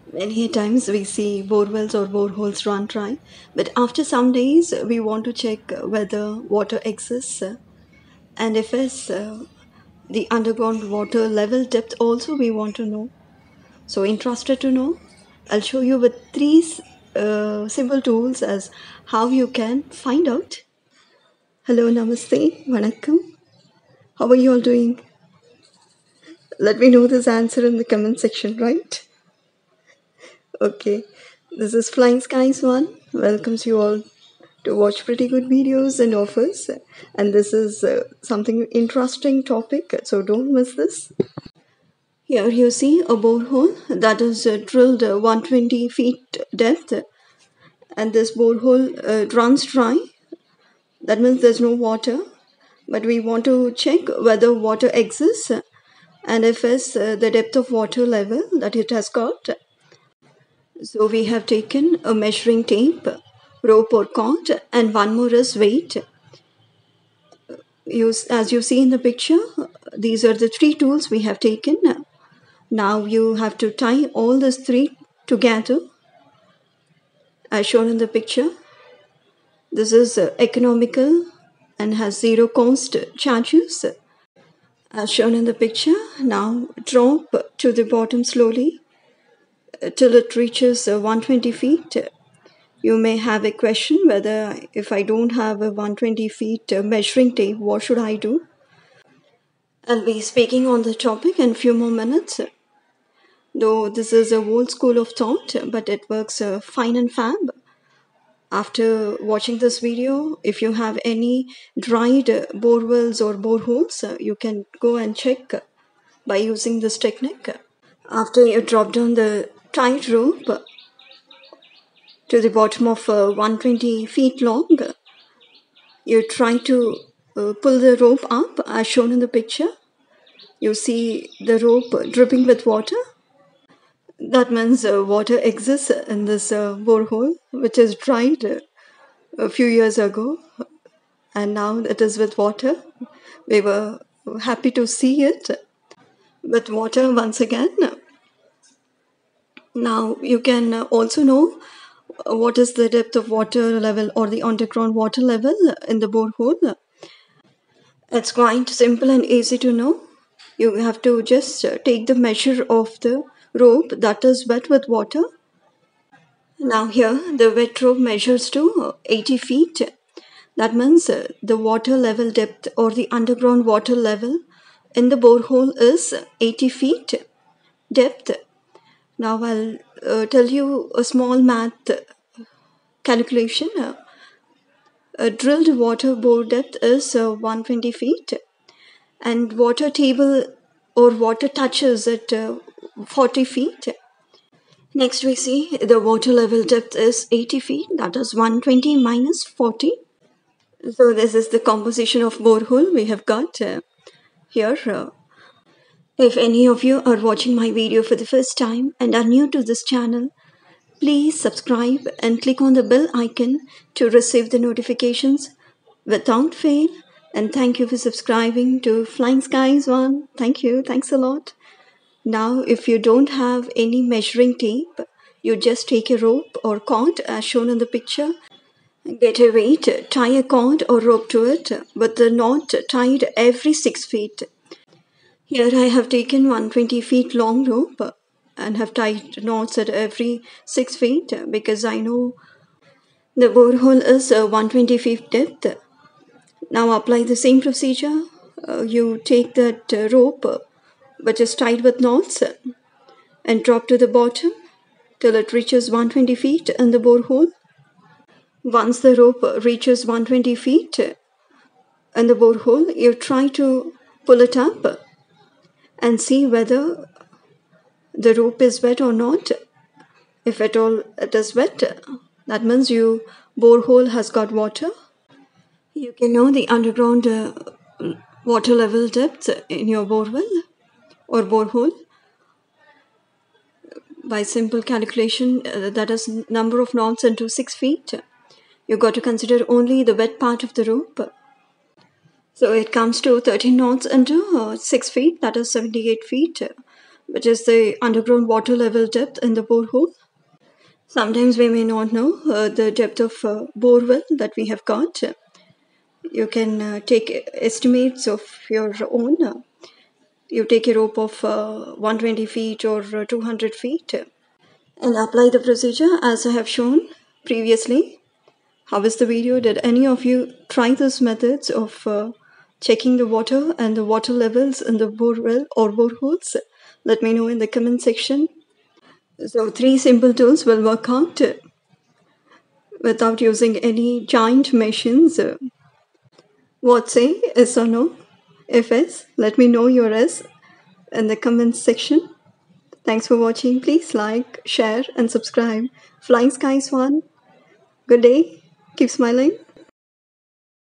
Many times we see borewells or boreholes run dry, but after some days we want to check whether water exists and if it's the underground water level depth also we want to know. So interested to know? I'll show you with three simple tools as how you can find out. Hello, namaste, vanakkam. How are you all doing? Let me know this answer in the comment section, right? Okay, this is Flying Skies One. Welcomes you all to watch pretty good videos and offers. And this is something interesting topic, so don't miss this. Here you see a borehole that is drilled 120 feet depth, and this borehole runs dry. That means there's no water, but we want to check whether water exists and if it's the depth of water level that it has got. So we have taken a measuring tape, rope or cord, and one more is weight. As you see in the picture, these are the three tools we have taken. Now you have to tie all these three together as shown in the picture. This is economical and has zero cost charges as shown in the picture. Now drop to the bottom slowly till it reaches 120 feet. You may have a question whether if I don't have a 120 feet measuring tape, what should I do? I'll be speaking on the topic in few more minutes. Though this is a old school of thought, but it works fine and fab. After watching this video, if you have any dried borewells or boreholes, you can go and check by using this technique. After you drop down the tight rope to the bottom of 120 feet long, you try to pull the rope up as shown in the picture. You see the rope dripping with water. That means water exists in this borehole, which is dried a few years ago, and now it is with water. We were happy to see it with water once again. Now you can also know what is the depth of water level or the underground water level in the borehole. It's quite simple and easy to know. You have to just take the measure of the rope that is wet with water. Now here the wet rope measures to 80 feet. That means the water level depth or the underground water level in the borehole is 80 feet depth. Now I'll tell you a small math calculation. A drilled water bore depth is 120 feet and water table or water touches at 40 feet. Next we see the water level depth is 80 feet, that is 120 minus 40. So this is the composition of borehole we have got here. If any of you are watching my video for the first time and are new to this channel, please subscribe and click on the bell icon to receive the notifications without fail. And thank you for subscribing to Flying Skies One. Thank you. Thanks a lot. Now, if you don't have any measuring tape, you just take a rope or cord as shown in the picture. Get a weight, tie a cord or rope to it with the knot tied every 6 feet. Here I have taken 120 feet long rope and have tied knots at every 6 feet because I know the borehole is 120 feet depth. Now apply the same procedure. You take that rope which is tied with knots and drop to the bottom till it reaches 120 feet in the borehole. Once the rope reaches 120 feet in the borehole, you try to pull it up and see whether the rope is wet or not. If at all it is wet, that means your borehole has got water. You can know the underground water level depth in your borewell or borehole by simple calculation, that is number of knots into 6 feet. You got to consider only the wet part of the rope. So it comes to 13 knots into 6 feet, that is 78 feet. which is the underground water level depth in the borehole. Sometimes we may not know the depth of borewell that we have got. You can take estimates of your own. You take a rope of 120 feet or 200 feet and apply the procedure as I have shown previously. How is the video? Did any of you try these methods of checking the water and the water levels in the borewell or boreholes? Let me know in the comment section. So 3 simple tools will work out without using any giant machines. What say? Yes or no? If yes, let me know your yes in the comments section. Thanks for watching. Please like, share, and subscribe. Flying Skies 1. Good day. Keep smiling.